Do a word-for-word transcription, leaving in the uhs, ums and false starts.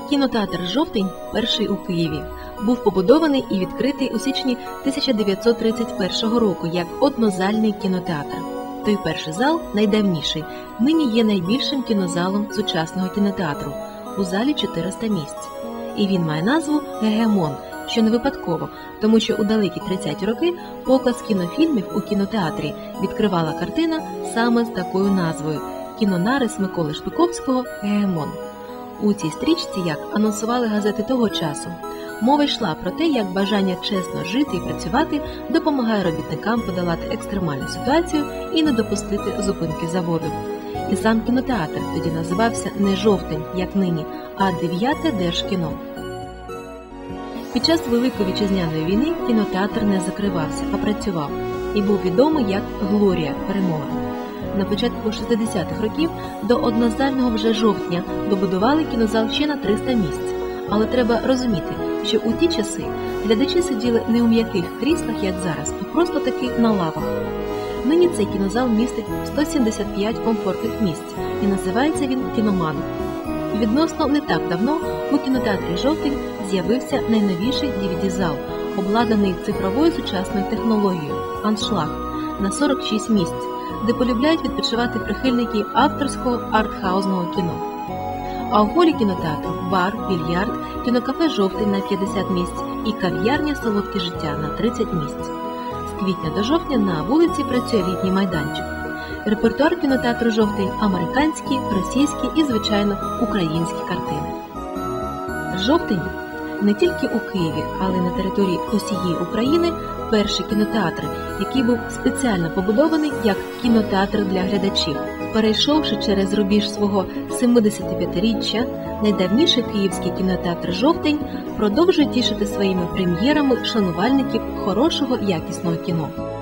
Кінотеатр «Жовтень», перший у Києві, був побудований і відкритий у січні тисяча дев'ятсот тридцять першого року як однозальний кінотеатр. Той перший зал, найдавніший, нині є найбільшим кінозалом сучасного кінотеатру. У залі чотириста місць. І він має назву «Гегемон», що не випадково, тому що у далекі тридцяті роки показ кінофільмів у кінотеатрі відкривала картина саме з такою назвою «Кінонарис Миколи Шпиковського. Гегемон». У цій стрічці, як анонсували газети того часу, мова йшла про те, як бажання чесно жити і працювати допомагає робітникам подолати екстремальну ситуацію і не допустити зупинки заводу. І сам кінотеатр тоді називався не «Жовтень», як нині, а «Дев'яте Держкіно». Під час Великої Вітчизняної війни кінотеатр не закривався, а працював. І був відомий як «Глорія. Перемога». На початку шістдесятих років до однозального вже «Жовтня» добудували кінозал ще на триста місць. Але треба розуміти, що у ті часи глядачі сиділи не у м'яких кріслах, як зараз, а просто таки на лавах. Нині цей кінозал містить сто сімдесят п'ять комфортних місць і називається він «Кіноман». Відносно не так давно у кінотеатрі «Жовтень» з'явився найновіший ді ві ді-зал, обладнаний цифровою сучасною технологією «Аншлаг» на сорок шість місць, де полюбляють відпочивати прихильники авторського артхаузного кіно. А у холі кінотеатру бар, більярд, кінокафе «Жовтень» на п'ятдесят місць і кав'ярня «Солодке життя» на тридцять місць. З квітня до жовтня на вулиці працює літній майданчик. Репертуар кінотеатру «Жовтень» – американські, російські і, звичайно, українські картини. «Жовтень» не тільки у Києві, але й на території усієї України перший кінотеатр, який був спеціально побудований як кінотеатр для глядачів. Перейшовши через рубіж свого семидесятип'ятиріччя, найдавніший київський кінотеатр «Жовтень» продовжує тішити своїми прем'єрами шанувальників хорошого якісного кіно.